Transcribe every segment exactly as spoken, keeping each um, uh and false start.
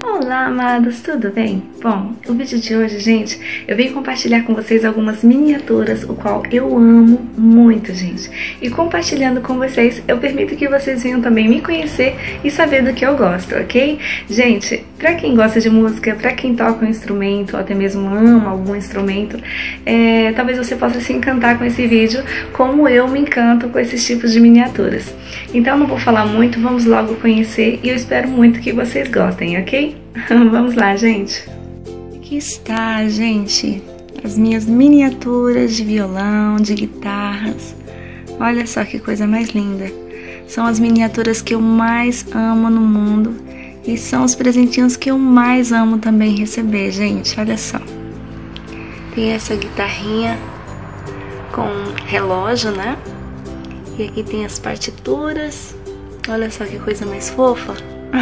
Olá, amados, tudo bem? Bom, o vídeo de hoje, gente, eu venho compartilhar com vocês algumas miniaturas, o qual eu amo muito, gente. E compartilhando com vocês, eu permito que vocês venham também me conhecer e saber do que eu gosto, ok? Gente, pra quem gosta de música, pra quem toca um instrumento, ou até mesmo ama algum instrumento, é, talvez você possa se encantar com esse vídeo, como eu me encanto com esses tipos de miniaturas. Então, não vou falar muito, vamos logo conhecer e eu espero muito que vocês gostem, ok? Vamos lá, gente! Aqui está, gente, as minhas miniaturas de violão, de guitarras. Olha só que coisa mais linda. São as miniaturas que eu mais amo no mundo e são os presentinhos que eu mais amo também receber, gente. Olha só. Tem essa guitarrinha com relógio, né? E aqui tem as partituras. Olha só que coisa mais fofa.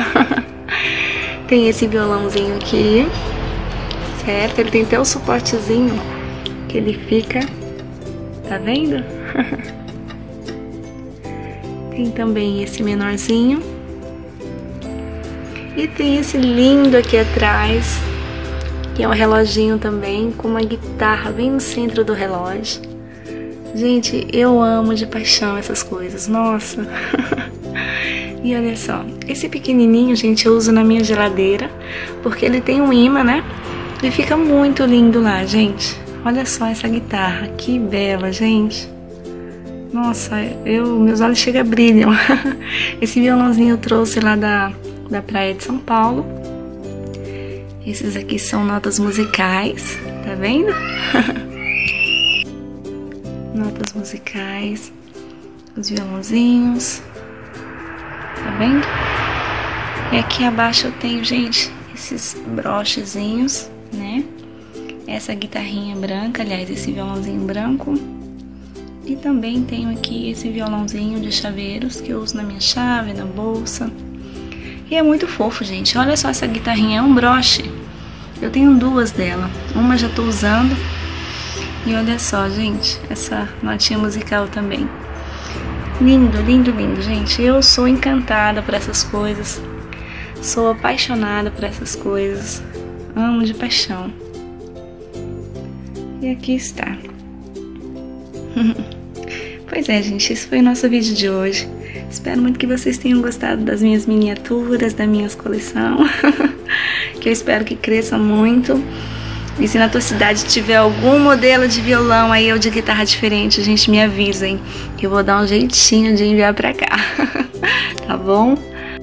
Tem esse violãozinho aqui, certo? Ele tem até o suportezinho que ele fica, tá vendo? Tem também esse menorzinho. E tem esse lindo aqui atrás, que é um reloginho também, com uma guitarra bem no centro do relógio. Gente, eu amo de paixão essas coisas, nossa! E olha só, esse pequenininho, gente, eu uso na minha geladeira, porque ele tem um imã, né? E fica muito lindo lá, gente. Olha só essa guitarra, que bela, gente. Nossa, eu, meus olhos chegam a brilham. Esse violãozinho eu trouxe lá da, da praia de São Paulo. Esses aqui são notas musicais, tá vendo? Notas musicais, os violãozinhos. Tá vendo? E aqui abaixo eu tenho, gente, esses brochezinhos, né? Essa guitarrinha branca, aliás, esse violãozinho branco. E também tenho aqui esse violãozinho de chaveiros que eu uso na minha chave, na bolsa. E é muito fofo, gente. Olha só essa guitarrinha, é um broche. Eu tenho duas dela. Uma já tô usando. E olha só, gente, essa notinha musical também. Lindo, lindo, lindo, gente. Eu sou encantada por essas coisas. Sou apaixonada por essas coisas. Amo de paixão. E aqui está. Pois é, gente, esse foi o nosso vídeo de hoje. Espero muito que vocês tenham gostado das minhas miniaturas, da minha coleção. Que eu espero que cresça muito. E se na tua cidade tiver algum modelo de violão aí ou de guitarra diferente, a gente me avisem, que eu vou dar um jeitinho de enviar pra cá. Tá bom?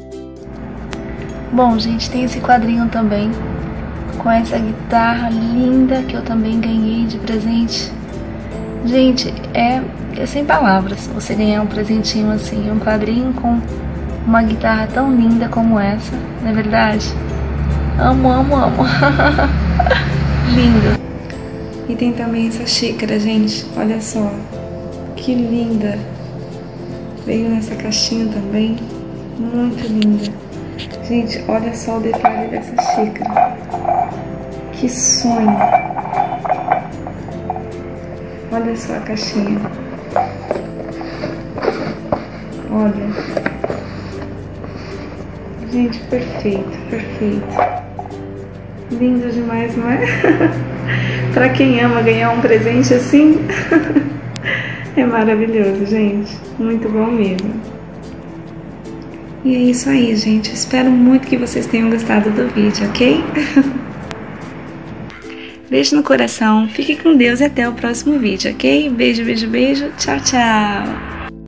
Bom, gente, tem esse quadrinho também, com essa guitarra linda que eu também ganhei de presente. Gente, é, é sem palavras você ganhar um presentinho assim, um quadrinho com uma guitarra tão linda como essa, não é verdade? Amo, amo, amo. Lindo. E tem também essa xícara, gente. Olha só. Que linda. Veio nessa caixinha também. Muito linda. Gente, olha só o detalhe dessa xícara. Que sonho. Olha só a caixinha. Olha. Gente, perfeito, perfeito. Lindo demais, não é? Pra quem ama ganhar um presente assim, é maravilhoso, gente. Muito bom mesmo. E é isso aí, gente. Espero muito que vocês tenham gostado do vídeo, ok? Beijo no coração. Fique com Deus e até o próximo vídeo, ok? Beijo, beijo, beijo. Tchau, tchau.